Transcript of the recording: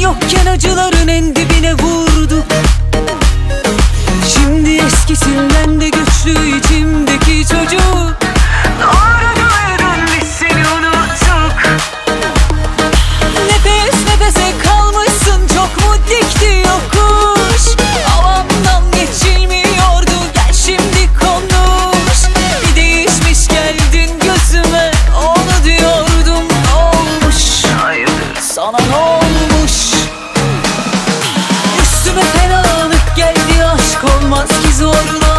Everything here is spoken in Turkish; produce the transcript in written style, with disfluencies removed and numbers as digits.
yokken acıların en dibine vurdu. Şimdi eskisinden de güçlü içimdeki çocuk. Doğru duydun, biz seni unuttuk. Nefes nefese kalmışsın, çok mu dikti yokuş? Havamdan geçilmiyordu, gel şimdi konuş. Bir değişmiş geldin gözüme, onu diyordum, ne olmuş? Hayırdır sana, ne olmuş? Üstüme fenalık geldi, aşk olmaz ki zorla.